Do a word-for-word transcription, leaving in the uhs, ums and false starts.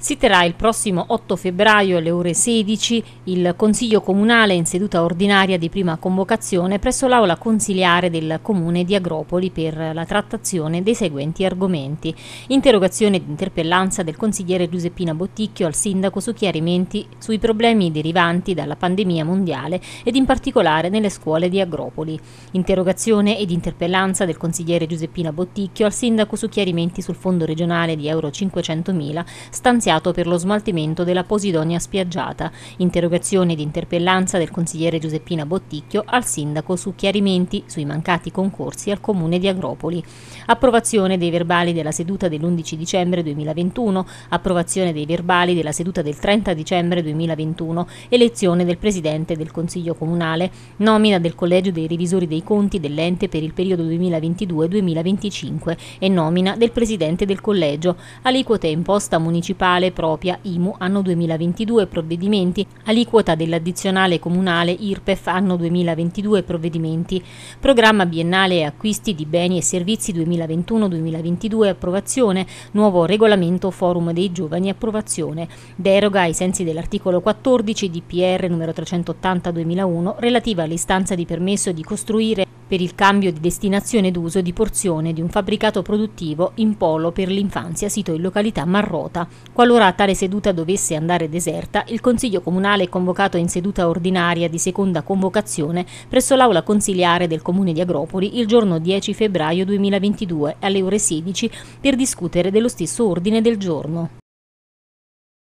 Si terrà il prossimo otto febbraio alle ore sedici il Consiglio Comunale in seduta ordinaria di prima convocazione presso l'Aula Consiliare del Comune di Agropoli per la trattazione dei seguenti argomenti. Interrogazione ed interpellanza del consigliere Giuseppina Botticchio al Sindaco su chiarimenti sui problemi derivanti dalla pandemia mondiale ed in particolare nelle scuole di Agropoli. Interrogazione ed interpellanza del consigliere Giuseppina Botticchio al Sindaco su chiarimenti sul fondo regionale di euro cinquecentomila stanziato per lo smaltimento della posidonia spiaggiata. Interrogazione ed interpellanza del consigliere Giuseppina Botticchio al Sindaco su chiarimenti sui mancati concorsi al Comune di Agropoli. Approvazione dei verbali della seduta dell'undici dicembre duemilaventuno, approvazione dei verbali della seduta del trenta dicembre duemilaventuno, elezione del Presidente del Consiglio Comunale, nomina del Collegio dei Revisori dei Conti dell'ente per il periodo duemilaventidue duemilaventicinque e nomina del Presidente del Collegio, aliquote imposta municipale propria I M U anno duemilaventidue provvedimenti, aliquota dell'addizionale comunale I R P E F anno duemilaventidue provvedimenti, programma biennale acquisti di beni e servizi duemilaventuno duemilaventidue approvazione, nuovo regolamento forum dei giovani approvazione, deroga ai sensi dell'articolo quattordici D P R numero trecentottanta duemilauno relativa all'istanza di permesso di costruire per il cambio di destinazione d'uso di porzione di un fabbricato produttivo in polo per l'infanzia sito in località Marrota. Qualora tale seduta dovesse andare deserta, il Consiglio Comunale è convocato in seduta ordinaria di seconda convocazione presso l'Aula Consiliare del Comune di Agropoli il giorno dieci febbraio duemilaventidue alle ore sedici per discutere dello stesso ordine del giorno.